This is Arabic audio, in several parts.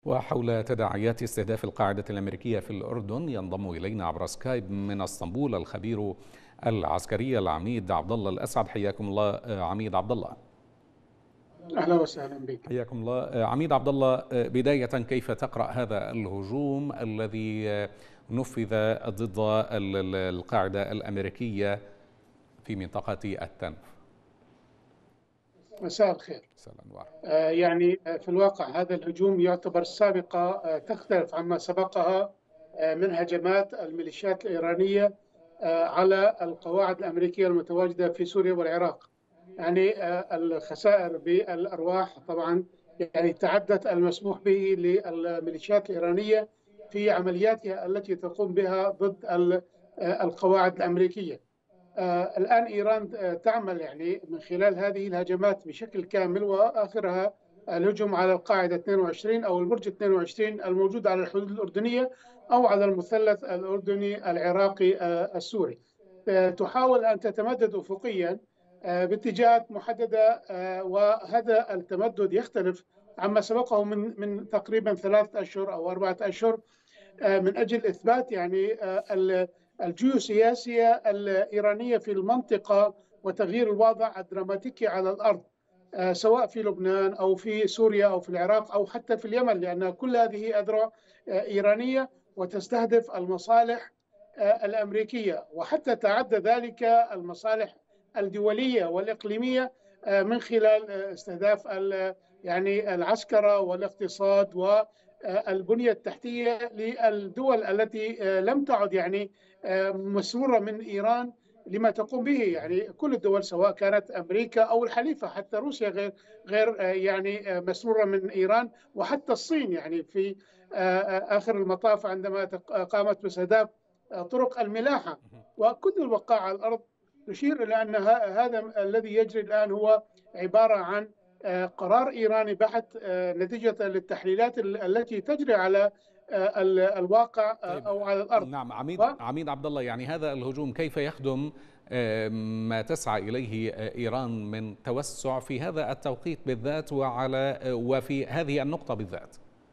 وحول تداعيات استهداف القاعدة الأمريكية في الأردن ينضم إلينا عبر سكايب من اسطنبول الخبير العسكري العميد عبد الله الأسعد. حياكم الله عميد عبد الله. أهلا وسهلا بك. حياكم الله عميد عبد الله. بداية، كيف تقرأ هذا الهجوم الذي نفذ ضد القاعدة الأمريكية في منطقة التنف؟ مساء الخير. في الواقع هذا الهجوم يعتبر سابقة تختلف عما سبقها من هجمات الميليشيات الإيرانية على القواعد الأمريكية المتواجدة في سوريا والعراق. الخسائر بالأرواح طبعا تعدت المسموح به للميليشيات الإيرانية في عملياتها التي تقوم بها ضد القواعد الأمريكية. الآن إيران تعمل من خلال هذه الهجمات بشكل كامل، وآخرها الهجوم على القاعدة 22 أو البرج 22 الموجود على الحدود الأردنية أو على المثلث الأردني العراقي السوري. تحاول أن تتمدد أفقيا باتجاهات محددة، وهذا التمدد يختلف عما سبقه من تقريبا 3 أشهر أو 4 أشهر من أجل إثبات الجيوسياسية الإيرانية في المنطقة وتغيير الوضع الدراماتيكي على الأرض، سواء في لبنان أو في سوريا أو في العراق أو حتى في اليمن، لأن كل هذه أذرع إيرانية وتستهدف المصالح الأمريكية، وحتى تعدى ذلك المصالح الدولية والإقليمية من خلال استهداف العسكرة والاقتصاد والبنية التحتية للدول التي لم تعد مسرورة من إيران لما تقوم به. كل الدول سواء كانت أمريكا أو الحليفة، حتى روسيا غير مسرورة من إيران، وحتى الصين في آخر المطاف عندما قامت باستهداف طرق الملاحة. وكل الوقائع على الأرض تشير إلى أن هذا الذي يجري الآن هو عبارة عن قرار إيراني بحت نتيجة للتحليلات التي تجري على الواقع أو على الأرض. نعم عميد عبد الله، هذا الهجوم كيف يخدم ما تسعى إليه إيران من توسع في هذا التوقيت بالذات وفي هذه النقطة بالذات؟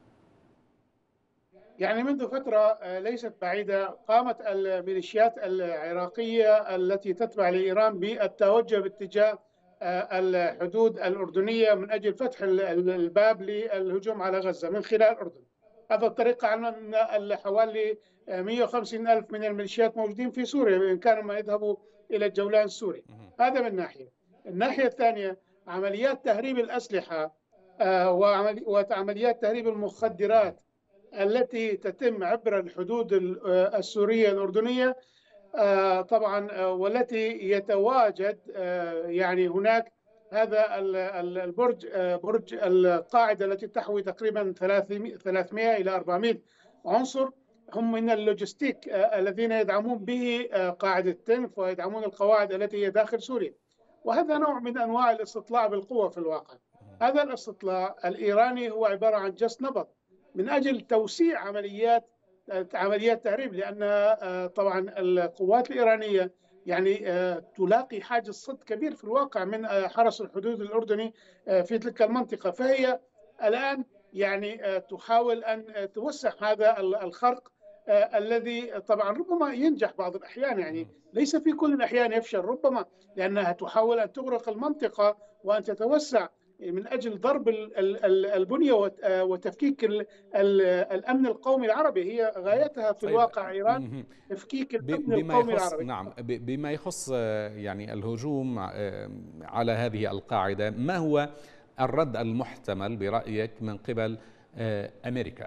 منذ فترة ليست بعيدة قامت الميليشيات العراقية التي تتبع لإيران بالتوجه باتجاه الحدود الأردنية من أجل فتح الباب للهجوم على غزة من خلال الأردن. هذا الطريقة علما أن حوالي 150 ألف من الميليشيات موجودين في سوريا بإمكانهم ما يذهبوا إلى الجولان السوري. هذا من ناحية. الناحية الثانية عمليات تهريب الأسلحة وعمليات تهريب المخدرات التي تتم عبر الحدود السورية الأردنية طبعا، والتي يتواجد هناك هذا البرج، برج القاعدة التي تحوي تقريبا 300 إلى 400 عنصر هم من اللوجستيك الذين يدعمون به قاعدة تنف ويدعمون القواعد التي هي داخل سوريا. وهذا نوع من أنواع الاستطلاع بالقوة في الواقع. هذا الاستطلاع الإيراني هو عبارة عن جس نبض من أجل توسيع عمليات تهريب، لأن طبعا القوات الإيرانية تلاقي حاجز صد كبير في الواقع من حرس الحدود الأردني في تلك المنطقة. فهي الآن تحاول أن توسع هذا الخرق الذي طبعا ربما ينجح بعض الأحيان، ليس في كل الأحيان يفشل، ربما لأنها تحاول أن تغرق المنطقة وأن تتوسع من أجل ضرب البنية وتفكيك الأمن القومي العربي. هي غايتها في الواقع إيران تفكيك الأمن القومي العربي. نعم، بما يخص الهجوم على هذه القاعدة، ما هو الرد المحتمل برأيك من قبل أمريكا؟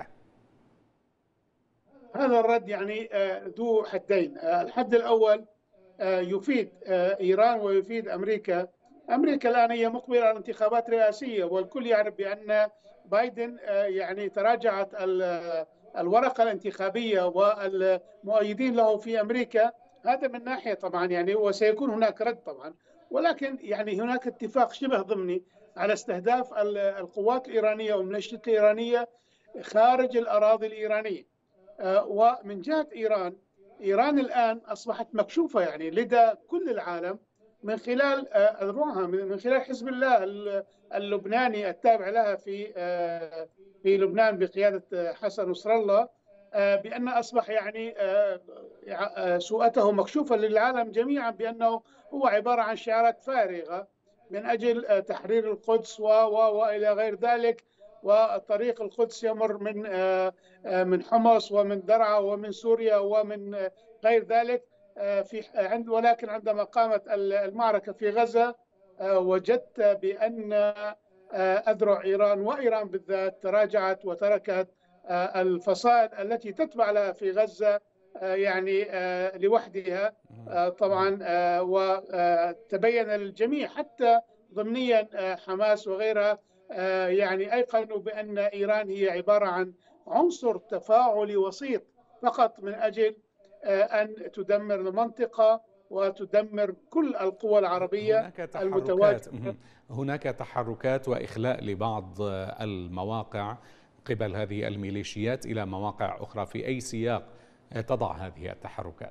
هذا الرد ذو حدين. الحد الأول يفيد إيران ويفيد أمريكا. أمريكا الآن هي مقبلة على انتخابات رئاسية، والكل يعرف بأن بايدن تراجعت الورقة الانتخابية والمؤيدين له في أمريكا. هذا من ناحية طبعا وسيكون هناك رد طبعا، ولكن هناك اتفاق شبه ضمني على استهداف القوات الإيرانية والميليشيات الإيرانية خارج الأراضي الإيرانية. ومن جهة إيران الآن أصبحت مكشوفة لدى كل العالم من خلال أذرعها، من خلال حزب الله اللبناني التابع لها في لبنان بقيادة حسن نصر الله، بأن أصبح يعني سوءته مكشوفة للعالم جميعا، بأنه هو عبارة عن شعارات فارغة من أجل تحرير القدس وإلى غير ذلك. وطريق القدس يمر من حمص ومن درعا ومن سوريا ومن غير ذلك. ولكن عندما قامت المعركة في غزة وجدت بأن أذرع إيران وإيران بالذات تراجعت وتركت الفصائل التي تتبع لها في غزة يعني لوحدها طبعا. وتبين للجميع حتى ضمنيا حماس وغيرها يعني أيقنوا بأن إيران هي عبارة عن عنصر تفاعلي وسيط فقط من أجل أن تدمر المنطقة وتدمر كل القوى العربية المتواجدة. هناك تحركات وإخلاء لبعض المواقع قبل هذه الميليشيات إلى مواقع أخرى، في أي سياق تضع هذه التحركات؟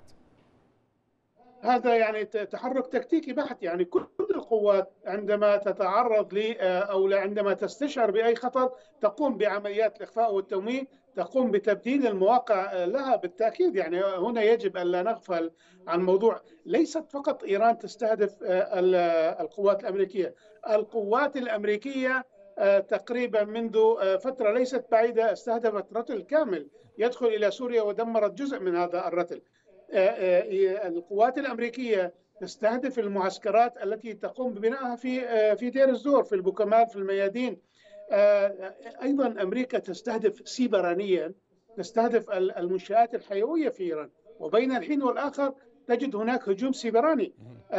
هذا يعني تحرك تكتيكي بحت. يعني كل القوات عندما تتعرض أو عندما تستشعر بأي خطر تقوم بعمليات الإخفاء والتمويه، تقوم بتبديل المواقع لها بالتأكيد. يعني هنا يجب أن لا نغفل عن موضوع، ليست فقط إيران تستهدف القوات الأمريكية. القوات الأمريكية تقريبا منذ فترة ليست بعيدة استهدفت رتل كامل يدخل إلى سوريا ودمرت جزء من هذا الرتل. القوات الأمريكية تستهدف المعسكرات التي تقوم ببنائها في دير الزور، في البوكمال، في الميادين. أيضا أمريكا تستهدف سيبرانيا، تستهدف المنشآت الحيوية في إيران. وبين الحين والآخر تجد هناك هجوم سيبراني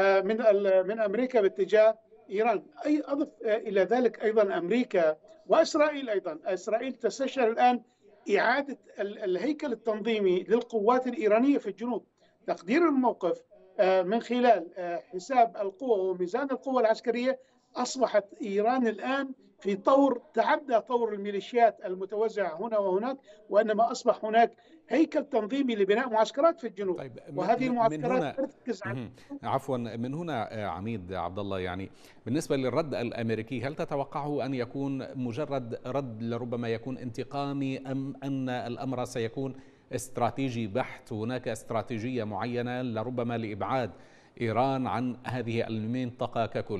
من أمريكا باتجاه إيران. أضف إلى ذلك أيضا أمريكا وإسرائيل. أيضا إسرائيل تستشعر الآن إعادة الهيكل التنظيمي للقوات الإيرانية في الجنوب، تقدير الموقف من خلال حساب القوة وميزان القوة العسكرية. أصبحت إيران الآن في طور تعدى طور الميليشيات المتوزعة هنا وهناك، وإنما أصبح هناك هيكل تنظيمي لبناء معسكرات في الجنوب. طيب وهذه المعسكرات تركز على عفوا من هنا عميد عبد الله، يعني بالنسبة للرد الأمريكي، هل تتوقعه أن يكون مجرد رد لربما يكون انتقامي، أم أن الأمر سيكون استراتيجي بحت؟ هناك استراتيجية معينة لربما لإبعاد إيران عن هذه المنطقة ككل؟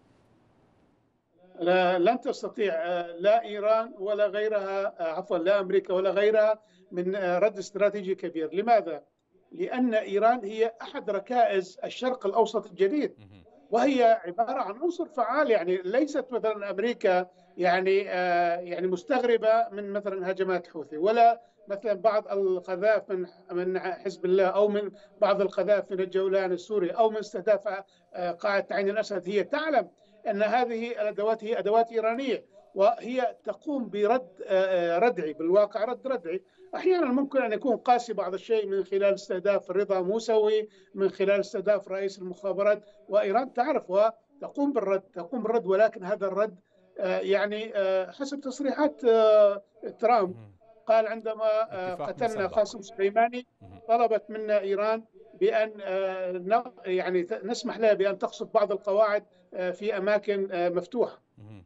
لن تستطيع لا إيران ولا غيرها، عفوا لا أمريكا ولا غيرها من رد استراتيجي كبير. لماذا؟ لأن إيران هي أحد ركائز الشرق الأوسط الجديد، وهي عبارة عن عنصر فعال. يعني ليست مثلا أمريكا يعني مستغربة من مثلا هجمات الحوثي، ولا مثلا بعض القذائف من حزب الله، أو من بعض القذائف من الجولان السوري، أو من استهداف قاعدة عين الأسد. هي تعلم أن هذه الأدوات هي أدوات إيرانية، وهي تقوم برد ردعي، بالواقع رد ردعي. أحيانا ممكن أن يكون قاسي بعض الشيء من خلال استهداف رضا موسوي، من خلال استهداف رئيس المخابرات، وإيران تعرف وتقوم بالرد. ولكن هذا الرد يعني حسب تصريحات ترامب، قال عندما قتلنا قاسم سليماني طلبت منا إيران بأن يعني نسمح لها بأن تقصف بعض القواعد في أماكن مفتوحة.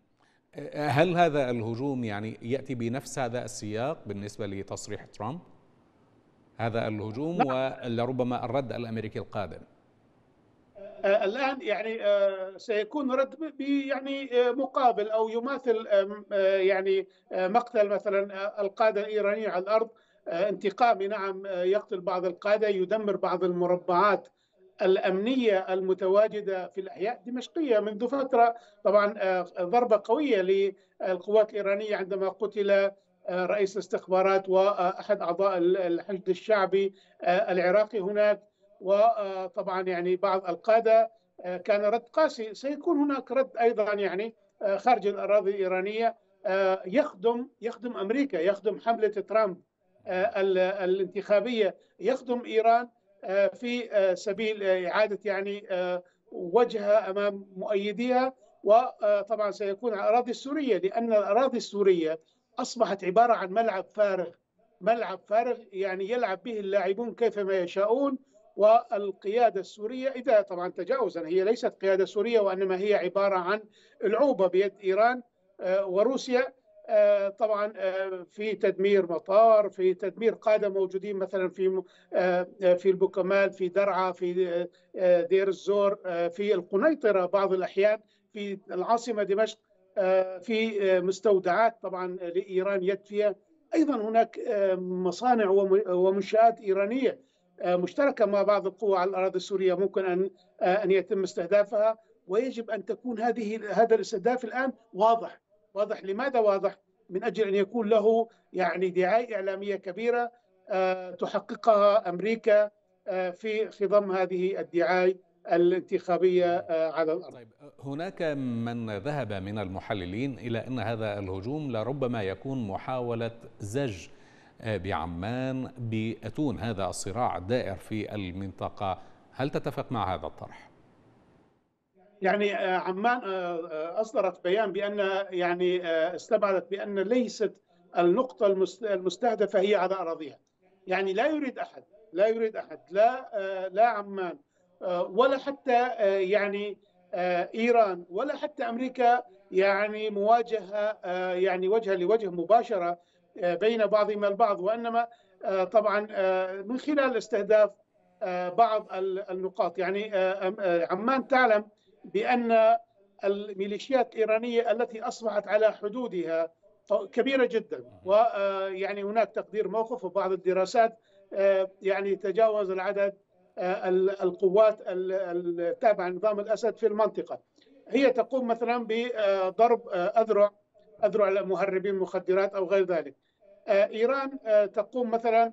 هل هذا الهجوم يعني يأتي بنفس هذا السياق بالنسبة لتصريح ترامب؟ هذا الهجوم ولربما الرد الأمريكي القادم الآن يعني سيكون رد يعني مقابل أو يماثل يعني مقتل مثلا القادة الإيرانيين على الأرض، انتقامي. نعم، يقتل بعض القادة، يدمر بعض المربعات الأمنية المتواجدة في الأحياء الدمشقية منذ فترة. طبعا ضربة قوية للقوات الإيرانية عندما قتل رئيس الاستخبارات وأحد أعضاء الحشد الشعبي العراقي هناك، وطبعا يعني بعض القادة. كان رد قاسي. سيكون هناك رد أيضا يعني خارج الأراضي الإيرانية يخدم أمريكا، يخدم حملة ترامب الانتخابية، يخدم إيران في سبيل إعادة يعني وجهها أمام مؤيديها. وطبعا سيكون على الأراضي السورية، لأن الأراضي السورية أصبحت عبارة عن ملعب فارغ يعني يلعب به اللاعبون كيفما يشاءون، والقيادة السورية إذا طبعا تجاوزا، هي ليست قيادة سورية وإنما هي عبارة عن العوبة بيد إيران وروسيا، طبعا في تدمير مطار، في تدمير قادة موجودين مثلا في البوكمال، في درعا، في دير الزور، في القنيطرة بعض الأحيان، في العاصمة دمشق، في مستودعات طبعا لإيران يد فيها. أيضا هناك مصانع ومنشآت إيرانية مشتركة مع بعض القوى على الأراضي السورية ممكن أن يتم استهدافها، ويجب أن تكون هذا الاستهداف الآن واضح. لماذا واضح؟ من أجل أن يكون له يعني دعاية إعلامية كبيرة تحققها أمريكا في خضم هذه الدعاية الانتخابية على الأرض. طيب، هناك من ذهب من المحللين إلى أن هذا الهجوم لربما يكون محاولة زج بعمان بأتون هذا الصراع الدائر في المنطقة. هل تتفق مع هذا الطرح؟ يعني عمان أصدرت بيان بأن يعني استبعدت بأن ليست النقطة المستهدفة هي على أراضيها. يعني لا يريد أحد لا عمان ولا حتى يعني إيران ولا حتى أمريكا يعني مواجهة يعني وجها لوجه مباشرة بين بعضهم البعض، وإنما طبعا من خلال استهداف بعض النقاط. يعني عمان تعلم بأن الميليشيات الإيرانية التي أصبحت على حدودها كبيرة جدا، ويعني هناك تقدير موقف وبعض الدراسات يعني تجاوز العدد القوات التابعة لنظام الأسد في المنطقة. هي تقوم مثلا بضرب أذرع المهربين المخدرات أو غير ذلك. إيران تقوم مثلا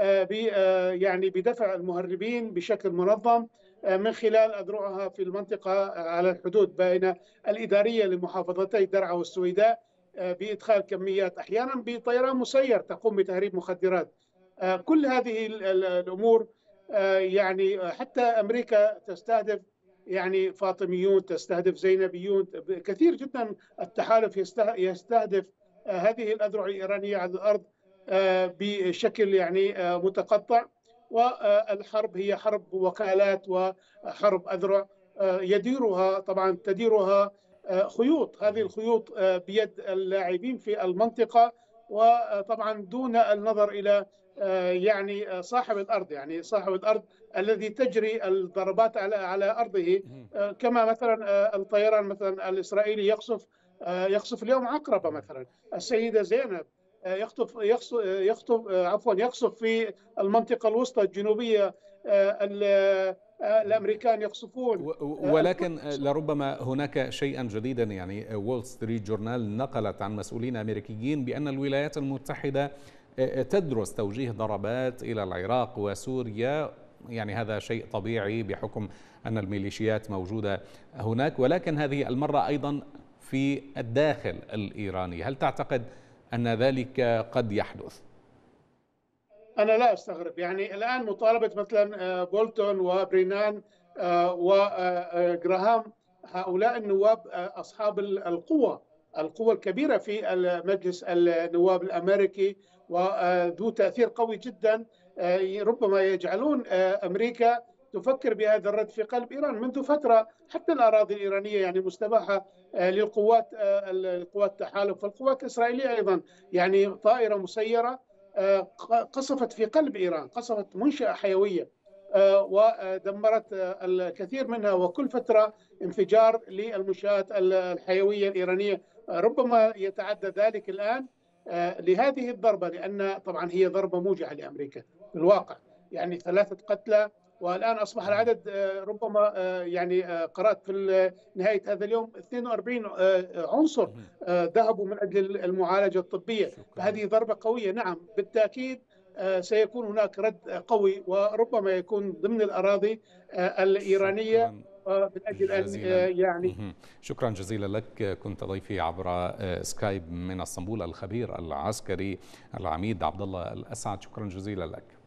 يعني بدفع المهربين بشكل منظم من خلال أذرعها في المنطقة على الحدود بين الإدارية لمحافظتي درعا والسويداء، بإدخال كميات أحيانا بطيران مسير تقوم بتهريب مخدرات. كل هذه الأمور يعني حتى أمريكا تستهدف يعني فاطميون، تستهدف زينبيون، كثير جدا التحالف يستهدف هذه الأذرع الإيرانية على الأرض بشكل يعني متقطع. والحرب هي حرب وكالات وحرب أذرع تديرها خيوط. هذه الخيوط بيد اللاعبين في المنطقة، وطبعا دون النظر إلى يعني صاحب الأرض الذي تجري الضربات على أرضه، كما مثلا الطيران مثلا الإسرائيلي يقصف اليوم عقربة مثلا، السيدة زينب يقصف في المنطقة الوسطى الجنوبية، الأمريكان يقصفون. ولكن لربما هناك شيئا جديدا. يعني وول ستريت جورنال نقلت عن مسؤولين أمريكيين بأن الولايات المتحدة تدرس توجيه ضربات إلى العراق وسوريا. يعني هذا شيء طبيعي بحكم أن الميليشيات موجودة هناك، ولكن هذه المرة أيضا في الداخل الإيراني. هل تعتقد أن ذلك قد يحدث؟ أنا لا أستغرب. يعني الآن مطالبة مثلا بولتون وبرينان وجراهام، هؤلاء النواب أصحاب القوة الكبيرة في مجلس النواب الأمريكي وذو تأثير قوي جدا، ربما يجعلون أمريكا تفكر بهذا الرد في قلب إيران منذ فترة. حتى الأراضي الإيرانية يعني مستباحة للقوات التحالف، والقوات الإسرائيلية أيضا يعني طائرة مسيرة قصفت في قلب إيران، قصفت منشأة حيوية ودمرت الكثير منها، وكل فترة انفجار للمنشآت الحيوية الإيرانية. ربما يتعدى ذلك الآن لهذه الضربة، لأن طبعا هي ضربة موجعة لأمريكا في الواقع. يعني 3 قتلى، والآن أصبح العدد ربما يعني قرأت في نهاية هذا اليوم 42 عنصر ذهبوا من أجل المعالجة الطبية. فهذه ضربة قوية. نعم بالتأكيد سيكون هناك رد قوي، وربما يكون ضمن الأراضي الإيرانية من أجل أن يعني. شكرا جزيلا لك. كنت ضيفي عبر سكايب من اسطنبول الخبير العسكري العميد عبد الله الأسعد. شكرا جزيلا لك.